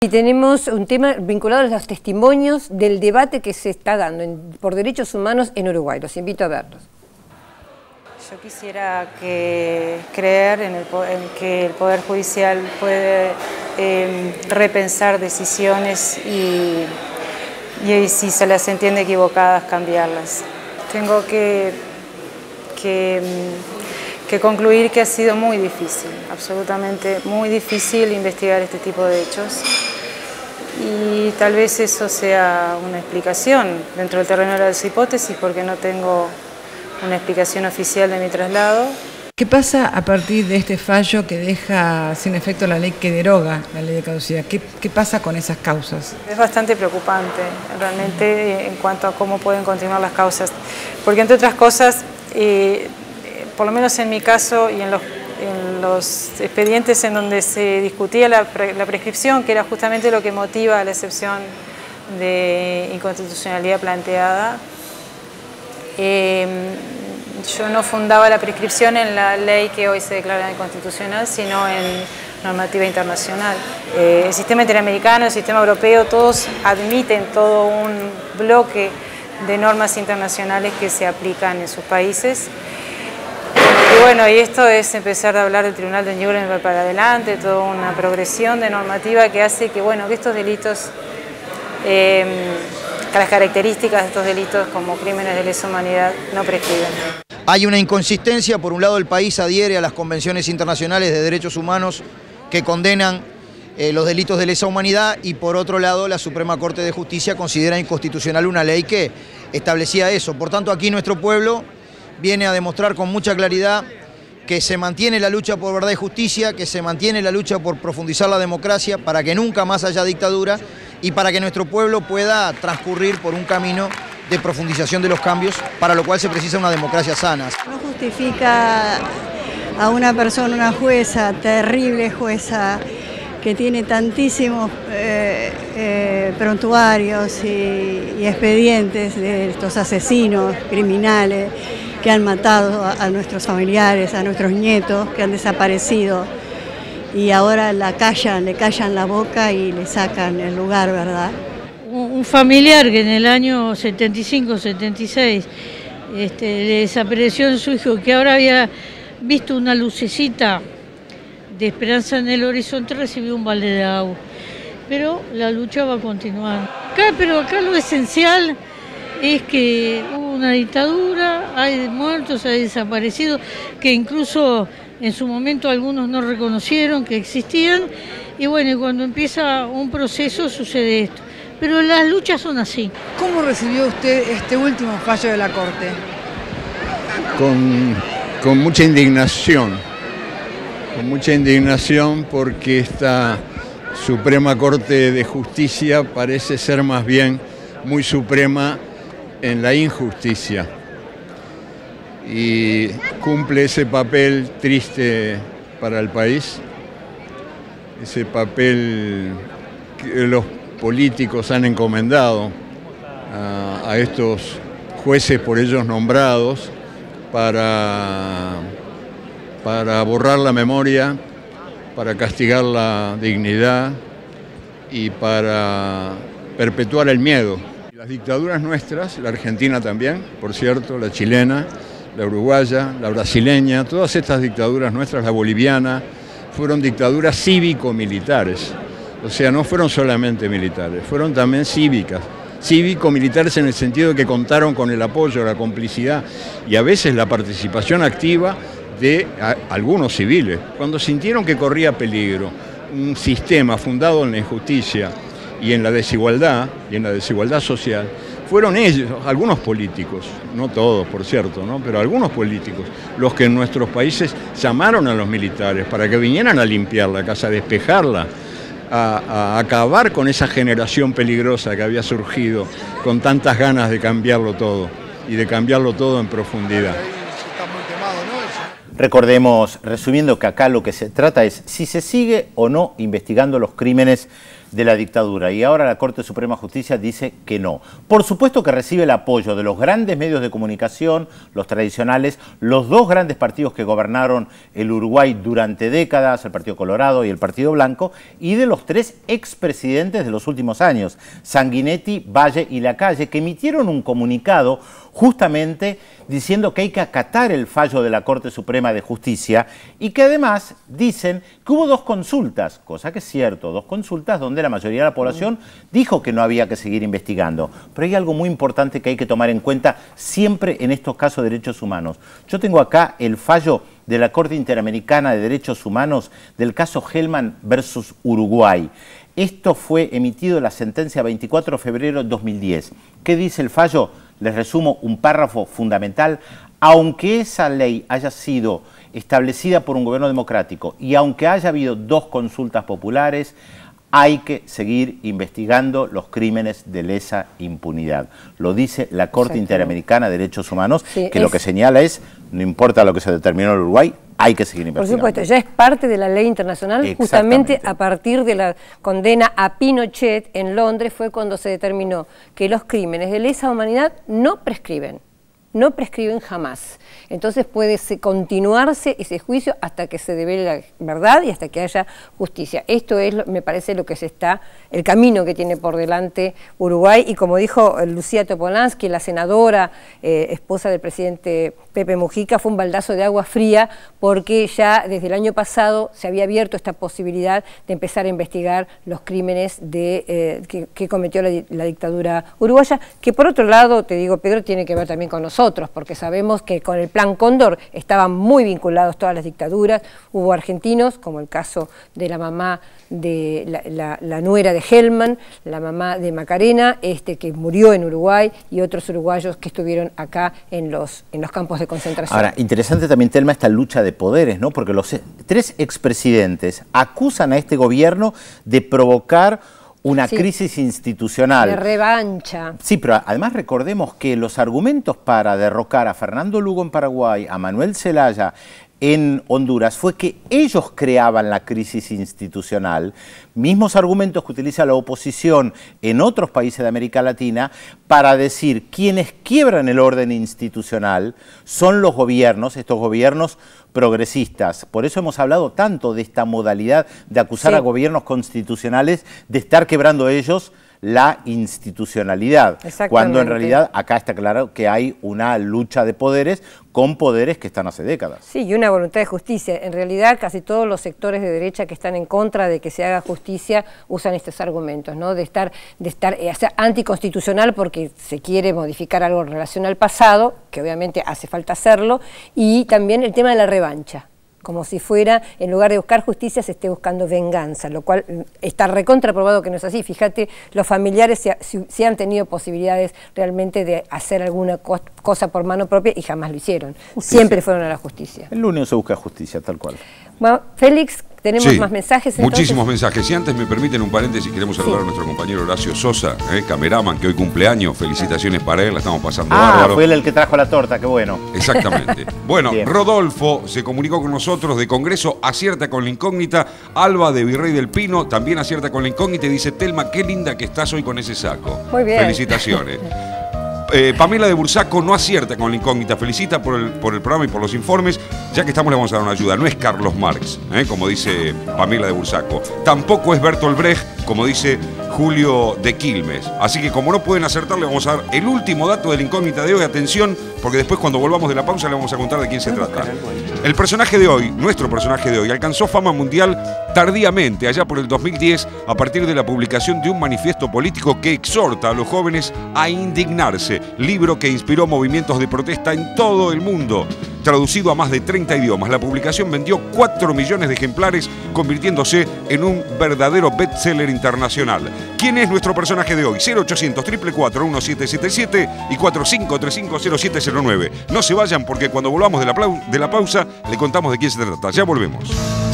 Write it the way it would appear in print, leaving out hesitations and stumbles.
Y tenemos un tema vinculado a los testimonios del debate que se está dando por derechos humanos en Uruguay. Los invito a verlos. Yo quisiera creer en que el Poder Judicial puede repensar decisiones y si se las entiende equivocadas, cambiarlas. Tengo que concluir que ha sido muy difícil, absolutamente muy difícil investigar este tipo de hechos. Y tal vez eso sea una explicación dentro del terreno de las hipótesis, porque no tengo una explicación oficial de mi traslado. ¿Qué pasa a partir de este fallo que deja sin efecto la ley que deroga la ley de caducidad? ¿Qué pasa con esas causas? Es bastante preocupante realmente en cuanto a cómo pueden continuar las causas, porque entre otras cosas, por lo menos en mi caso y en los expedientes en donde se discutía la prescripción, que era justamente lo que motiva la excepción de inconstitucionalidad planteada, yo no fundaba la prescripción en la ley que hoy se declara inconstitucional, sino en normativa internacional. El sistema interamericano, el sistema europeo, todos admiten todo un bloque de normas internacionales que se aplican en sus países. Y bueno, y esto es empezar a hablar del Tribunal de Nuremberg para adelante, toda una progresión de normativa que hace que, bueno, que estos delitos, que las características de estos delitos como crímenes de lesa humanidad no prescriben. Hay una inconsistencia. Por un lado, el país adhiere a las convenciones internacionales de derechos humanos que condenan los delitos de lesa humanidad, y por otro lado, la Suprema Corte de Justicia considera inconstitucional una ley que establecía eso. Por tanto, aquí nuestro pueblo viene a demostrar con mucha claridad que se mantiene la lucha por verdad y justicia, que se mantiene la lucha por profundizar la democracia para que nunca más haya dictadura y para que nuestro pueblo pueda transcurrir por un camino de profundización de los cambios, para lo cual se precisa una democracia sana. No justifica a una persona, una jueza, terrible jueza, que tiene tantísimos prontuarios y expedientes de estos asesinos criminales que han matado a nuestros familiares, a nuestros nietos, que han desaparecido, y ahora le callan la boca y le sacan el lugar, ¿verdad? Un familiar que en el año 75, 76 le desapareció a su hijo, que ahora había visto una lucecita de esperanza en el horizonte, recibió un balde de agua. Pero la lucha va a continuar. Pero acá lo esencial es que hubo una dictadura, hay muertos, hay desaparecidos, que incluso en su momento algunos no reconocieron que existían, y bueno, cuando empieza un proceso sucede esto. Pero las luchas son así. ¿Cómo recibió usted este último fallo de la Corte? Con mucha indignación. Con mucha indignación, porque esta Suprema Corte de Justicia parece ser más bien muy suprema en la injusticia y cumple ese papel triste para el país, ese papel que los políticos han encomendado a estos jueces por ellos nombrados para borrar la memoria, para castigar la dignidad y para perpetuar el miedo. Las dictaduras nuestras, la argentina también, por cierto, la chilena, la uruguaya, la brasileña, todas estas dictaduras nuestras, la boliviana, fueron dictaduras cívico-militares. O sea, no fueron solamente militares, fueron también cívicas. Cívico-militares en el sentido de que contaron con el apoyo, la complicidad y a veces la participación activa de algunos civiles. Cuando sintieron que corría peligro un sistema fundado en la injusticia y en la desigualdad social, fueron ellos, algunos políticos, no todos por cierto, ¿no? Pero algunos políticos, los que en nuestros países llamaron a los militares para que vinieran a limpiar la casa, a despejarla, a acabar con esa generación peligrosa que había surgido con tantas ganas de cambiarlo todo, y de cambiarlo todo en profundidad. Recordemos, resumiendo, que acá lo que se trata es si se sigue o no investigando los crímenes de la dictadura y ahora la Corte Suprema de Justicia dice que no. Por supuesto que recibe el apoyo de los grandes medios de comunicación, los tradicionales, los dos grandes partidos que gobernaron el Uruguay durante décadas, el Partido Colorado y el Partido Blanco, y de los tres expresidentes de los últimos años, Sanguinetti, Valle y Lacalle, que emitieron un comunicado justamente diciendo que hay que acatar el fallo de la Corte Suprema de Justicia y que además dicen que hubo dos consultas, cosa que es cierto, dos consultas donde la mayoría de la población dijo que no había que seguir investigando. Pero hay algo muy importante que hay que tomar en cuenta siempre en estos casos de derechos humanos. Yo tengo acá el fallo de la Corte Interamericana de Derechos Humanos del caso Hellman versus Uruguay. Esto fue emitido en la sentencia 24 de febrero de 2010. ¿Qué dice el fallo? Les resumo un párrafo fundamental. Aunque esa ley haya sido establecida por un gobierno democrático y aunque haya habido dos consultas populares, hay que seguir investigando los crímenes de lesa impunidad. Lo dice la Corte Interamericana de Derechos Humanos, que lo que señala es, no importa lo que se determinó en Uruguay, hay que seguir investigando. Por supuesto, ya es parte de la ley internacional, justamente a partir de la condena a Pinochet en Londres fue cuando se determinó que los crímenes de lesa humanidad no prescriben. No prescriben jamás. Entonces puede continuarse ese juicio hasta que se devele la verdad y hasta que haya justicia. Esto es, me parece, lo que el camino que tiene por delante Uruguay. Y como dijo Lucía Topolansky, la senadora, esposa del presidente Pepe Mujica, fue un baldazo de agua fría porque ya desde el año pasado se había abierto esta posibilidad de empezar a investigar los crímenes que cometió la dictadura uruguaya, que por otro lado, te digo, Pedro, tiene que ver también con nosotros, porque sabemos que con el Plan Cóndor estaban muy vinculados todas las dictaduras. Hubo argentinos, como el caso de la mamá de la nuera de Hellman, la mamá de Macarena, que murió en Uruguay, y otros uruguayos que estuvieron acá en los campos de concentración. Ahora, interesante también, Telma, esta lucha de poderes, ¿no? Porque los tres expresidentes acusan a este gobierno de provocar una crisis institucional. De revancha. Sí, pero además recordemos que los argumentos para derrocar a Fernando Lugo en Paraguay, a Manuel Zelaya en Honduras, fue que ellos creaban la crisis institucional, mismos argumentos que utiliza la oposición en otros países de América Latina para decir quienes quiebran el orden institucional son los gobiernos, estos gobiernos progresistas. Por eso hemos hablado tanto de esta modalidad de acusar a gobiernos constitucionales de estar quebrando ellos la institucionalidad, cuando en realidad acá está claro que hay una lucha de poderes con poderes que están hace décadas. Sí, y una voluntad de justicia. En realidad casi todos los sectores de derecha que están en contra de que se haga justicia usan estos argumentos, ¿no? De estar anticonstitucional porque se quiere modificar algo en relación al pasado, que obviamente hace falta hacerlo, y también el tema de la revancha. Como si fuera, en lugar de buscar justicia, se esté buscando venganza, lo cual está recontraprobado que no es así. Fíjate, los familiares sí han tenido posibilidades realmente de hacer alguna cosa por mano propia y jamás lo hicieron. Justicia. Siempre fueron a la justicia. El lunes se busca justicia, tal cual. Bueno, Félix, tenemos más mensajes. Muchísimos mensajes. Si antes me permiten un paréntesis, queremos saludar a nuestro compañero Horacio Sosa, cameraman, que hoy cumpleaños. Felicitaciones para él, la estamos pasando bárbaro. Fue él el que trajo la torta, qué bueno. Exactamente. Bueno, Rodolfo se comunicó con nosotros de Congreso, acierta con la incógnita. Alba de Virrey del Pino también acierta con la incógnita y dice: Telma, qué linda que estás hoy con ese saco. Muy bien. Felicitaciones. Pamela de Bursaco no acierta con la incógnita, felicita por el programa y por los informes. Ya que estamos le vamos a dar una ayuda. No es Carlos Marx, como dice Pamela de Bursaco. Tampoco es Bertolt Brecht, como dice Julio de Quilmes. Así que como no pueden acertar, le vamos a dar el último dato de la incógnita de hoy. Atención, porque después cuando volvamos de la pausa le vamos a contar de quién se trata. El personaje de hoy, nuestro personaje de hoy, alcanzó fama mundial tardíamente, allá por el 2010, a partir de la publicación de un manifiesto político que exhorta a los jóvenes a indignarse, libro que inspiró movimientos de protesta en todo el mundo. Traducido a más de 30 idiomas, la publicación vendió 4 millones de ejemplares, convirtiéndose en un verdadero bestseller internacional. ¿Quién es nuestro personaje de hoy? 0800-444-1777 y 4535-0709. No se vayan porque cuando volvamos de la pausa le contamos de quién se trata. Ya volvemos.